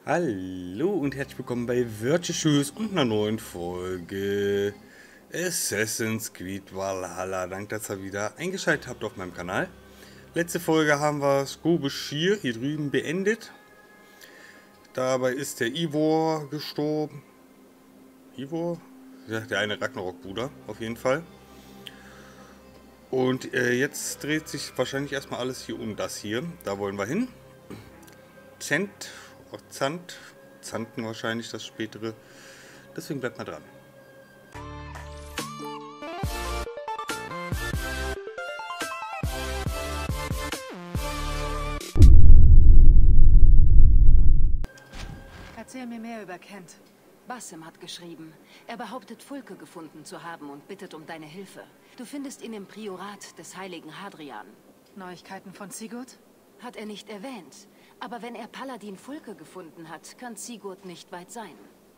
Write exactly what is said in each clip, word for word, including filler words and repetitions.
Hallo und herzlich willkommen bei Virtuous und einer neuen Folge Assassin's Creed Valhalla. Danke, dass ihr wieder eingeschaltet habt auf meinem Kanal. Letzte Folge haben wir Skobe-Schir hier drüben beendet. Dabei ist der Ivor gestorben. Ivor? Ja, der eine Ragnarok-Bruder, auf jeden Fall. Und äh, jetzt dreht sich wahrscheinlich erstmal alles hier um das hier. Da wollen wir hin. Zent, Zand, Zanten wahrscheinlich das spätere. Deswegen bleibt mal dran. Erzähl mir mehr über Kent. Basim hat geschrieben. Er behauptet, Fulke gefunden zu haben und bittet um deine Hilfe. Du findest ihn im Priorat des heiligen Hadrian. Neuigkeiten von Sigurd? Hat er nicht erwähnt. Aber wenn er Paladin Fulke gefunden hat, kann Sigurd nicht weit sein.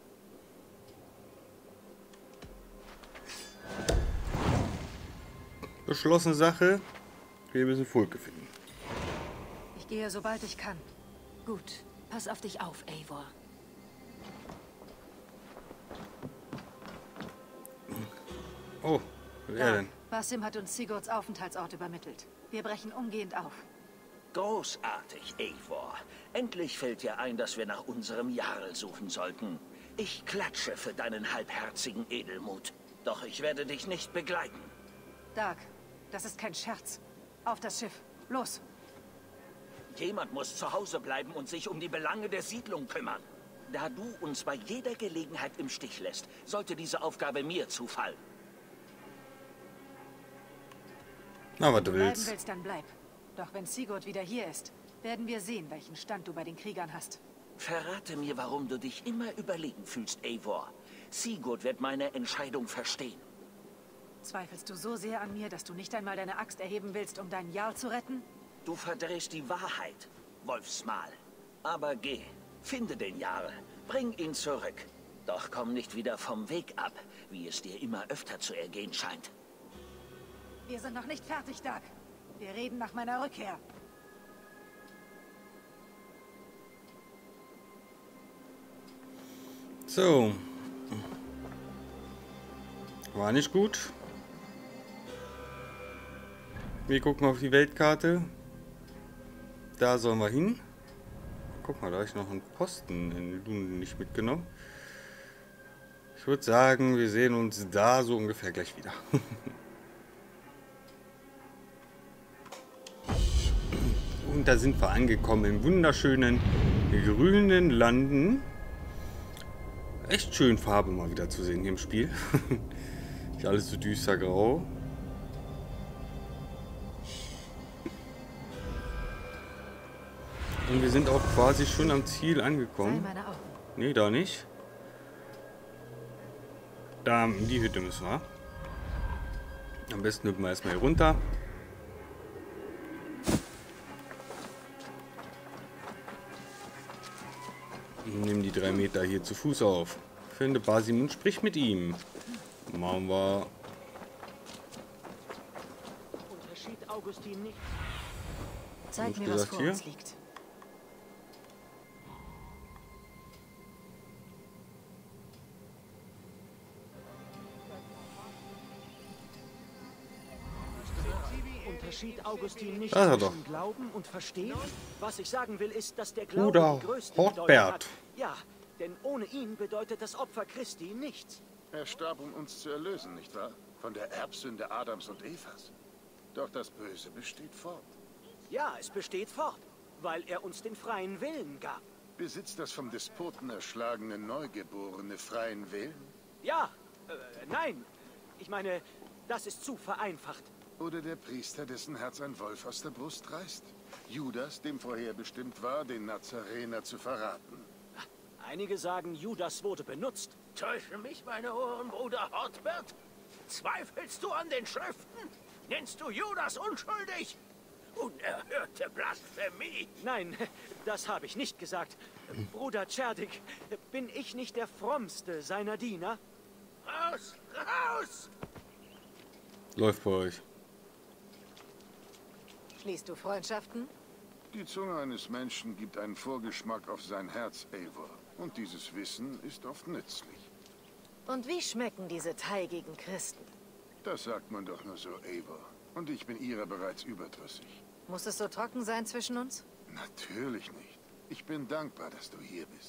Beschlossene Sache. Wir müssen Fulke finden. Ich gehe, sobald ich kann. Gut. Pass auf dich auf, Eivor. Oh, wer denn? Basim hat uns Sigurds Aufenthaltsort übermittelt. Wir brechen umgehend auf. Großartig, Eivor. Endlich fällt dir ein, dass wir nach unserem Jarl suchen sollten. Ich klatsche für deinen halbherzigen Edelmut. Doch ich werde dich nicht begleiten. Dark, das ist kein Scherz. Auf das Schiff. Los. Jemand muss zu Hause bleiben und sich um die Belange der Siedlung kümmern. Da du uns bei jeder Gelegenheit im Stich lässt, sollte diese Aufgabe mir zufallen. Na, was Wenn du du bleiben willst. willst, dann bleib. Doch wenn Sigurd wieder hier ist, werden wir sehen, welchen Stand du bei den Kriegern hast. Verrate mir, warum du dich immer überlegen fühlst, Eivor. Sigurd wird meine Entscheidung verstehen. Zweifelst du so sehr an mir, dass du nicht einmal deine Axt erheben willst, um deinen Jarl zu retten? Du verdrehst die Wahrheit, Wolfsmal. Aber geh, finde den Jarl, bring ihn zurück. Doch komm nicht wieder vom Weg ab, wie es dir immer öfter zu ergehen scheint. Wir sind noch nicht fertig, Dark. Wir reden nach meiner Rückkehr. So. War nicht gut. Wir gucken auf die Weltkarte. Da sollen wir hin. Guck mal, da habe ich noch einen Posten in Lune nicht mitgenommen. Ich würde sagen, wir sehen uns da so ungefähr gleich wieder. Und da sind wir angekommen im wunderschönen grünen Landen. Echt schön Farbe mal wieder zu sehen hier im Spiel. Nicht alles so düster grau. Und wir sind auch quasi schon am Ziel angekommen. Sei meine Augen. Nee, da nicht. Da in die Hütte müssen wir. Am besten hüpfen wir erstmal hier runter. Nimm die drei Meter hier zu Fuß auf. Finde Basim und sprich mit ihm. Machen wir. Unterschied Augustin nicht. Zeig Was mir, was gesagt vor hier? uns liegt. Unterschied Augustin nicht Ah, zwischen doch. Glauben und Verstehen? Was ich sagen will, ist, dass der Glaube Bruder die größte Hortbert. Bedeutung hat. Ja, denn ohne ihn bedeutet das Opfer Christi nichts. Er starb, um uns zu erlösen, nicht wahr? Von der Erbsünde Adams und Evas. Doch das Böse besteht fort. Ja, es besteht fort, weil er uns den freien Willen gab. Besitzt das vom Despoten erschlagene Neugeborene freien Willen? Ja, äh, nein. Ich meine, das ist zu vereinfacht. Oder der Priester, dessen Herz ein Wolf aus der Brust reißt? Judas, dem vorherbestimmt war, den Nazarener zu verraten. Einige sagen, Judas wurde benutzt. Täuschen mich meine Ohren, Bruder Hortbert? Zweifelst du an den Schriften? Nennst du Judas unschuldig? Unerhörte Blasphemie! Nein, das habe ich nicht gesagt. Bruder Cerdik, bin ich nicht der frommste seiner Diener? Raus! Raus! Läuft bei euch. Schließt du Freundschaften? Die Zunge eines Menschen gibt einen Vorgeschmack auf sein Herz, Eivor. Und dieses Wissen ist oft nützlich. Und wie schmecken diese teigigen Christen? Das sagt man doch nur so, Eivor. Und ich bin ihrer bereits überdrüssig. Muss es so trocken sein zwischen uns? Natürlich nicht. Ich bin dankbar, dass du hier bist.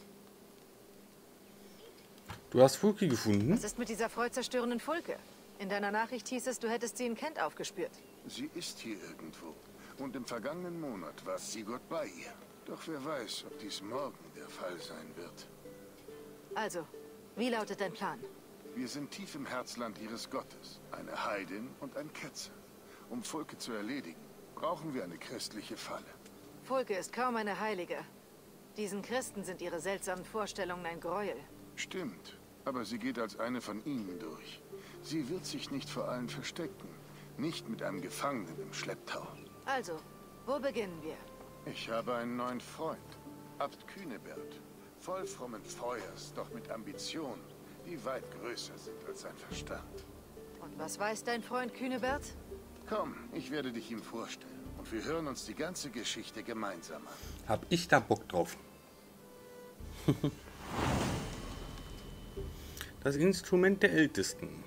Du hast Fulke gefunden? Was ist mit dieser freudszerstörenden Fulke? In deiner Nachricht hieß es, du hättest sie in Kent aufgespürt. Sie ist hier irgendwo. Und im vergangenen Monat war Sigurd bei ihr. Doch wer weiß, ob dies morgen der Fall sein wird. Also, wie lautet dein Plan? Wir sind tief im Herzland ihres Gottes. Eine Heidin und ein Ketzer. Um Fulke zu erledigen, brauchen wir eine christliche Falle. Fulke ist kaum eine Heilige. Diesen Christen sind ihre seltsamen Vorstellungen ein Gräuel. Stimmt, aber sie geht als eine von ihnen durch. Sie wird sich nicht vor allen verstecken. Nicht mit einem Gefangenen im Schlepptau. Also, wo beginnen wir? Ich habe einen neuen Freund, Abt Cunebert. Voll frommen Feuers, doch mit Ambitionen, die weit größer sind als sein Verstand. Und was weiß dein Freund Cunebert? Komm, ich werde dich ihm vorstellen. Und wir hören uns die ganze Geschichte gemeinsam an. Hab ich da Bock drauf. Das Instrument der Ältesten.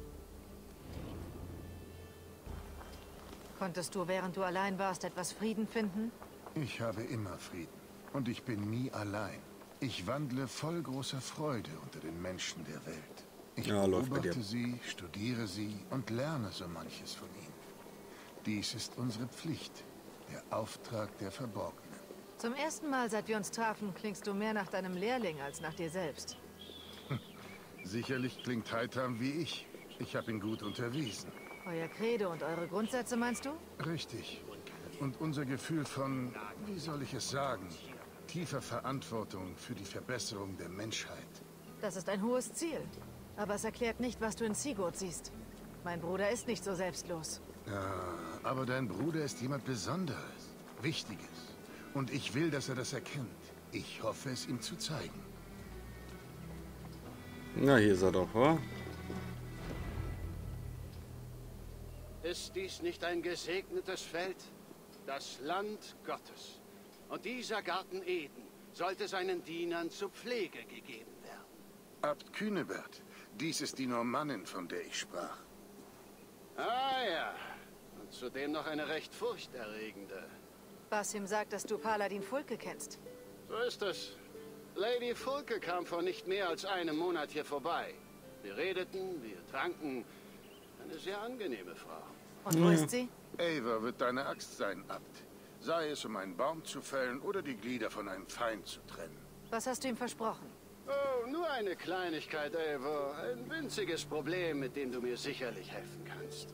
Konntest du, während du allein warst, etwas Frieden finden? Ich habe immer Frieden. Und ich bin nie allein. Ich wandle voll großer Freude unter den Menschen der Welt. Ich Ja, läuft bei dir. beobachte sie, studiere sie und lerne so manches von ihnen. Dies ist unsere Pflicht, der Auftrag der Verborgenen. Zum ersten Mal, seit wir uns trafen, klingst du mehr nach deinem Lehrling als nach dir selbst. Sicherlich klingt Heitam wie ich. Ich habe ihn gut unterwiesen. Euer Credo und eure Grundsätze, meinst du? Richtig. Und unser Gefühl von, wie soll ich es sagen, tiefer Verantwortung für die Verbesserung der Menschheit. Das ist ein hohes Ziel. Aber es erklärt nicht, was du in Sigurd siehst. Mein Bruder ist nicht so selbstlos. Ja, aber dein Bruder ist jemand Besonderes, Wichtiges. Und ich will, dass er das erkennt. Ich hoffe, es ihm zu zeigen. Na, hier ist er doch, wa? Ist dies nicht ein gesegnetes Feld? Das Land Gottes. Und dieser Garten Eden sollte seinen Dienern zur Pflege gegeben werden. Abt Cunebert, dies ist die Normannin, von der ich sprach. Ah ja, und zudem noch eine recht furchterregende. Basim sagt, dass du Paladin Fulke kennst. So ist es. Lady Fulke kam vor nicht mehr als einem Monat hier vorbei. Wir redeten, wir tranken. Eine sehr angenehme Frau. Und wo ist sie? Eivor wird deine Axt sein, Abt. Sei es, um einen Baum zu fällen oder die Glieder von einem Feind zu trennen. Was hast du ihm versprochen? Oh, nur eine Kleinigkeit, Eivor. Ein winziges Problem, mit dem du mir sicherlich helfen kannst.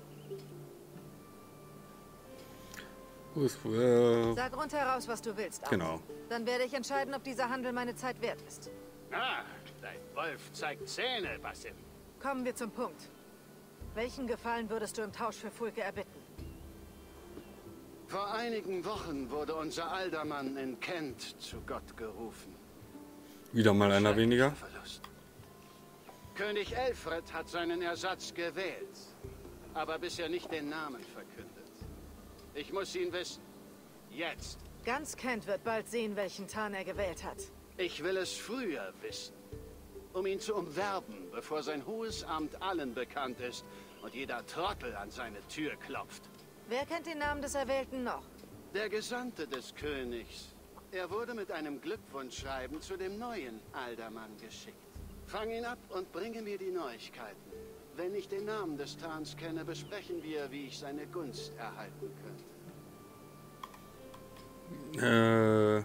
Wo ist, äh, Sag rundheraus, was du willst. Abt. Genau. Dann werde ich entscheiden, ob dieser Handel meine Zeit wert ist. Ah, dein Wolf zeigt Zähne, Basim. Kommen wir zum Punkt. Welchen Gefallen würdest du im Tausch für Fulke erbitten? Vor einigen Wochen wurde unser Aldermann in Kent zu Gott gerufen. wieder mal einer weniger. Verlust. König Elfred hat seinen Ersatz gewählt, aber bisher nicht den Namen verkündet. Ich muss ihn wissen. Jetzt. Ganz Kent wird bald sehen, welchen Tarn er gewählt hat. Ich will es früher wissen, um ihn zu umwerben, bevor sein hohes Amt allen bekannt ist und jeder Trottel an seine Tür klopft. Wer kennt den Namen des Erwählten noch? Der Gesandte des Königs. Er wurde mit einem Glückwunschschreiben zu dem neuen Aldermann geschickt. Fang ihn ab und bringe mir die Neuigkeiten. Wenn ich den Namen des Tarns kenne, besprechen wir, wie ich seine Gunst erhalten könnte. Äh,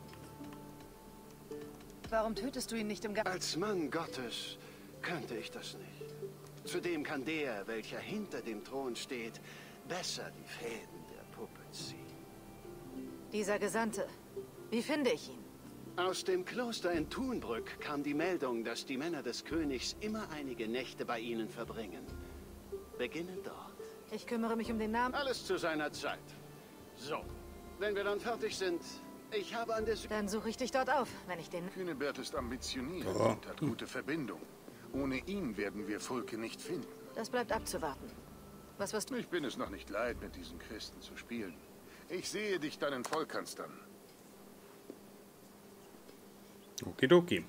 Warum tötest du ihn nicht im Garten? Als Mann Gottes könnte ich das nicht. Zudem kann der, welcher hinter dem Thron steht, besser die Fäden der Puppe ziehen. Dieser Gesandte. Wie finde ich ihn? Aus dem Kloster in Thunbrück kam die Meldung, dass die Männer des Königs immer einige Nächte bei ihnen verbringen. Beginne dort. Ich kümmere mich um den Namen. Alles zu seiner Zeit. So, wenn wir dann fertig sind, ich habe an der Sü Dann suche ich dich dort auf, wenn ich den... Cunebert ist ambitioniert Ja. und hat gute Verbindungen. Ohne ihn werden wir Fulke nicht finden. Das bleibt abzuwarten. Was wirst du... Ich bin es noch nicht leid, mit diesen Christen zu spielen. Ich sehe dich deinen Vollkanstern. Okidoki.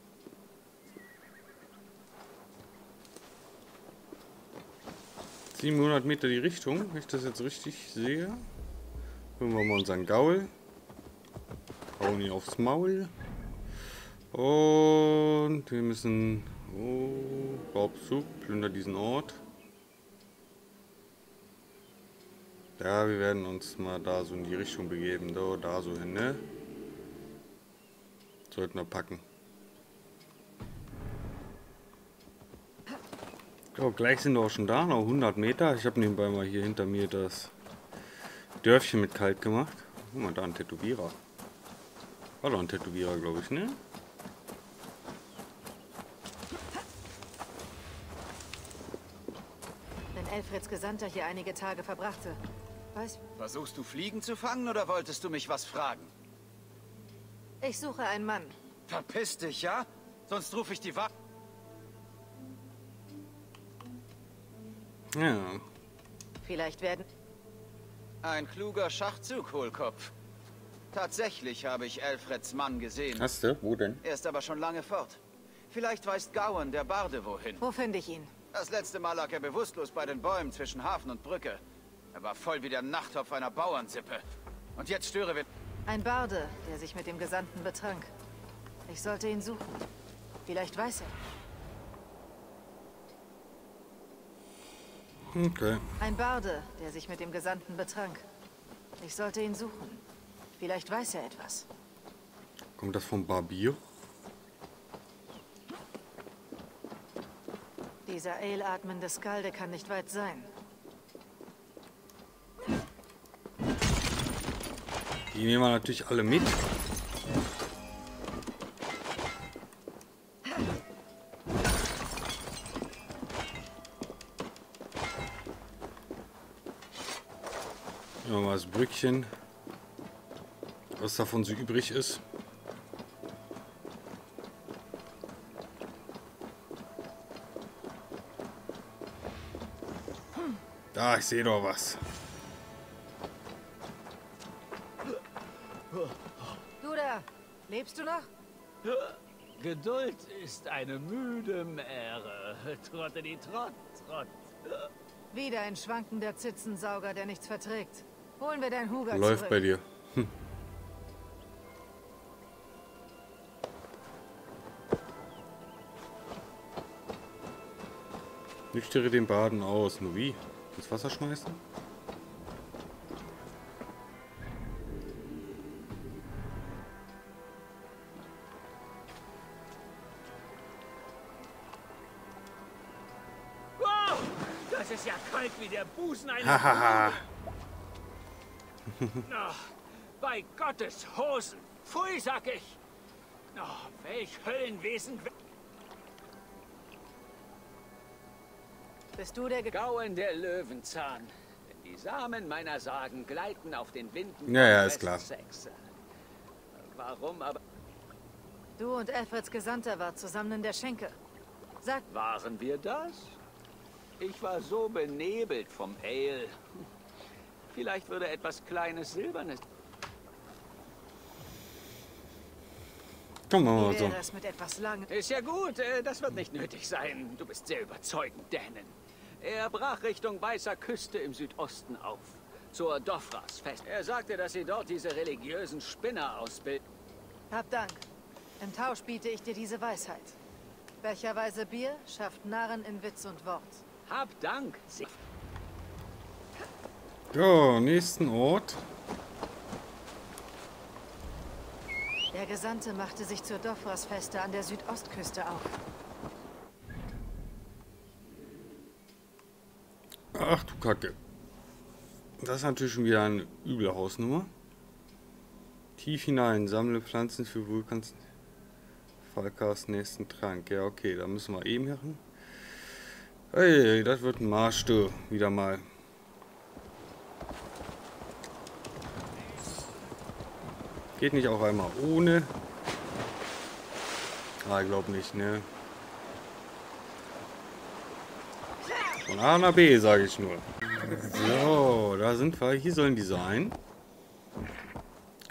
siebenhundert Meter die Richtung, wenn ich das jetzt richtig sehe. Holen wir mal unseren Gaul. Hauen ihn aufs Maul. Und wir müssen... Oh, Raubzug, plünder diesen Ort. Ja, wir werden uns mal da so in die Richtung begeben. Da, da so hin, ne? Sollten wir packen. So, gleich sind wir auch schon da, noch hundert Meter. Ich habe nebenbei mal hier hinter mir das Dörfchen mit kalt gemacht. Guck mal, da ein Tätowierer. War doch ein Tätowierer, glaube ich, ne? Wenn Elfreds Gesandter hier einige Tage verbrachte. Weiß... Versuchst du Fliegen zu fangen oder wolltest du mich was fragen? Ich suche einen Mann. Verpiss dich, ja? Sonst rufe ich die Wache. Ja. Vielleicht werden... Ein kluger Schachzug, Hohlkopf. Tatsächlich habe ich Elfreds Mann gesehen. Hast du? Wo denn? Er ist aber schon lange fort. Vielleicht weiß Gawain, der Barde, wohin. Wo finde ich ihn? Das letzte Mal lag er bewusstlos bei den Bäumen zwischen Hafen und Brücke. Er war voll wie der Nachttopf einer Bauernsippe. Und jetzt störe wir... Ein Barde, der sich mit dem Gesandten betrank. Ich sollte ihn suchen. Vielleicht weiß er. Okay. Ein Barde, der sich mit dem Gesandten betrank. Ich sollte ihn suchen. Vielleicht weiß er etwas. Kommt das vom Barbier? Dieser ale-atmende Skalde kann nicht weit sein. Die nehmen wir natürlich alle mit. Ja, mal das Brückchen, was davon so übrig ist. Da, ich sehe doch was. Du da, lebst du noch? Geduld ist eine müde Mähre. Trotte die Trott, Trott. Wieder ein schwankender Zitzensauger, der nichts verträgt. Holen wir dein Huger Läuft zurück. bei dir. Hm. Nüchtere den Baden aus. Nur wie? Ins Wasser schmeißen? Wow, das ist ja kalt wie der Busen einer Hahaha. Ach, bei Gottes Hosen. Pfui, sag ich. Oh, welch Höllenwesen. Bist du der Ge Gauen der Löwenzahn. Denn die Samen meiner Sagen gleiten auf den Winden. Ja, ja, von ist klar. Wessex. Warum aber... Du und Alfreds Gesandter wart zusammen in der Schenke. Sag, Waren wir das? Ich war so benebelt vom Ale. Vielleicht würde etwas Kleines Silbernes... Komm wie mal so. wäre es mit etwas Langem? Ist ja gut, äh, das wird nicht nötig sein. Du bist sehr überzeugend, Dänen. Er brach Richtung Weißer Küste im Südosten auf. Zur Dofras-Fest. Er sagte, dass sie dort diese religiösen Spinner ausbilden. Hab Dank. Im Tausch biete ich dir diese Weisheit. Becherweise Bier schafft Narren in Witz und Wort. Hab Dank. Sie So, nächsten Ort. Der Gesandte machte sich zur Dofras-Feste an der Südostküste auf. Ach du Kacke. Das ist natürlich schon wieder eine üble Hausnummer. Tief hinein, sammle Pflanzen für Vulkans Falkas nächsten Trank. Ja, okay, da müssen wir eben machen. Hey, das wird ein Marsch, du. Wieder mal. Geht nicht auch einmal ohne. Ah, ich glaube nicht, ne? Von A nach B, sage ich nur. So, da sind wir. Hier sollen die sein.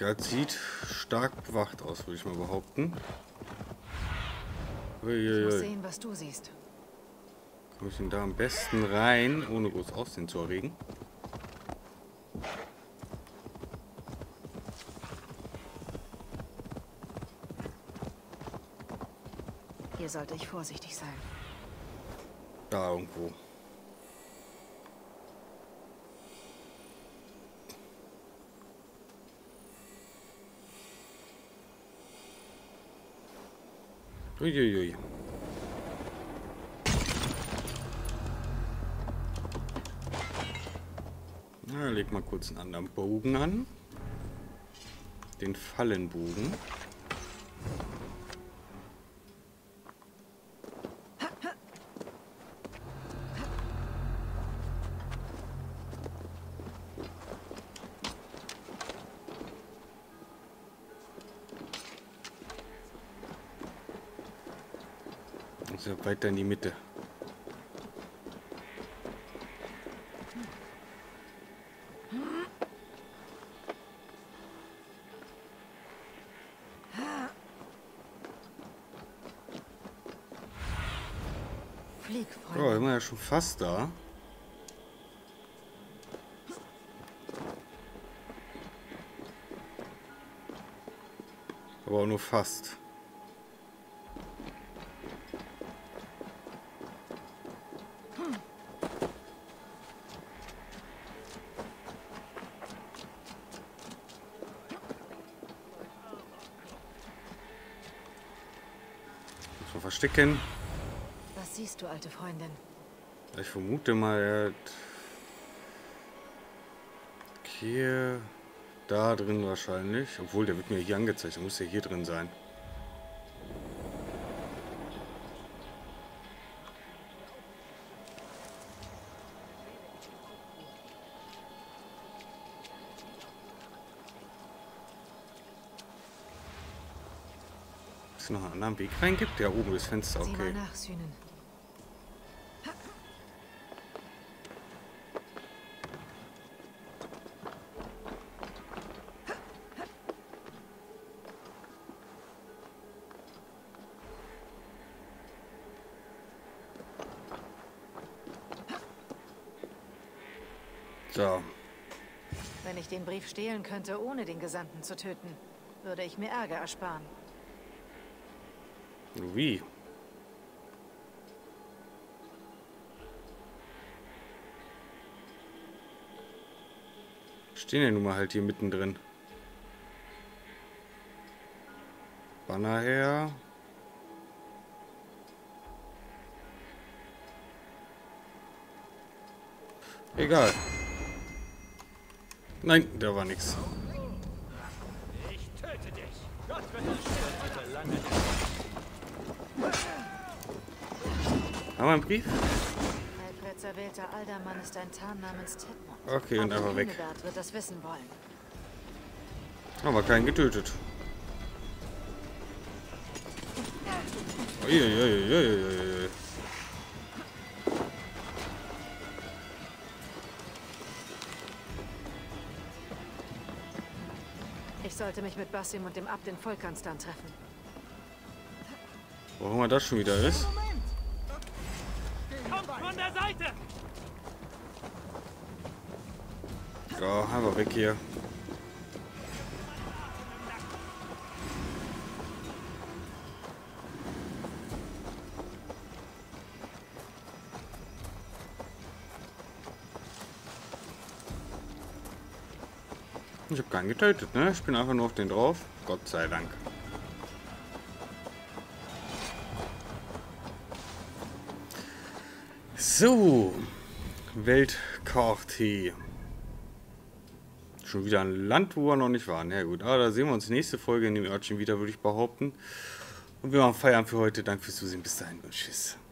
Das sieht stark bewacht aus, würde ich mal behaupten. Uiuiui. Ich muss sehen, was du siehst. Komme ich denn da am besten rein, ohne groß Aussehen zu erregen? Hier sollte ich vorsichtig sein. Da irgendwo. Uiuiui. Na, leg mal kurz einen anderen Bogen an. Den Fallenbogen. Also weiter in die Mitte. Flieg, Oh, Freunde. sind wir ja schon fast da. Aber auch nur fast. Muss man verstecken. Was siehst du, alte Freundin? Ich vermute mal, er hat hier, da drin wahrscheinlich. Obwohl, der wird mir hier angezeigt. Der muss ja hier drin sein. Ist noch einen anderen Weg rein gibt? Ja, oben das Fenster, Sieh mal okay. nach, Sühnen. So. Wenn ich den Brief stehlen könnte, ohne den Gesandten zu töten, würde ich mir Ärger ersparen. Wie? Stehen ja nun mal halt hier mittendrin. Banner her. Egal. Nein, da war nichts. Ich töte dich. Gott wird uns bitte lange. Haben wir einen Brief? Alfreds erwählter Aldermann ist ein Tarn namens Tedmund. Okay, und Auch einfach weg. Cunebert wird das wissen wollen. Haben wir keinen getötet. Uiuiuiuiui. Ich sollte mich mit Basim und dem Abt in Volkanstan treffen. Wo immer das schon wieder ist. Kommt von der Seite! Ja, einfach weg hier. Ich habe keinen getötet, ne? Ich bin einfach nur auf den drauf. Gott sei Dank. So. Weltkarte. Schon wieder ein Land, wo wir noch nicht waren. Ja gut, aber da sehen wir uns nächste Folge in dem Örtchen wieder, würde ich behaupten. Und wir machen Feierabend für heute. Danke fürs Zusehen. Bis dahin und tschüss.